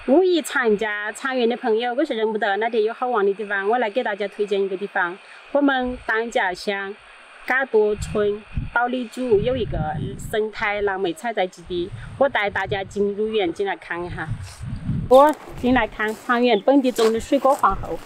五一长假，长远的朋友我是认不得那点有好玩的地方，我来给大家推荐一个地方。我们当家乡嘎多村道里组有一个生态蓝莓采摘基地，我带大家进入园进来看一下。我进来看长园本地种的水果皇后。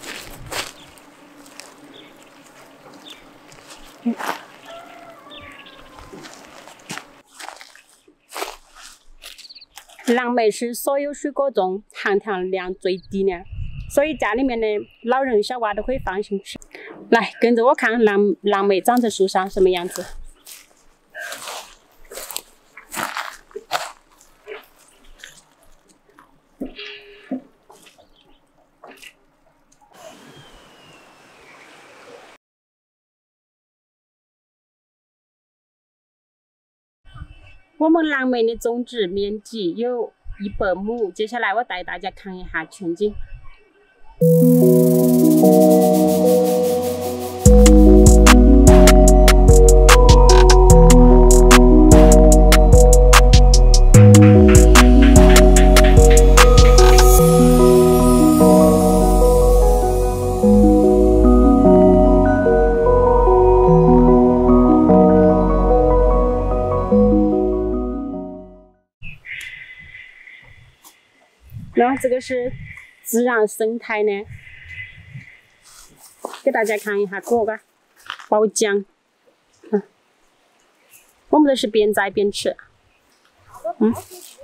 蓝莓是所有水果中含糖量最低的，所以家里面的老人小娃都可以放心吃。来，跟着我看蓝莓长在树上什么样子。我们蓝莓的种植面积有100亩，接下来我带大家看一下全景。然后这个是自然生态的，给大家看一下果吧，包浆。我们都是边摘边吃。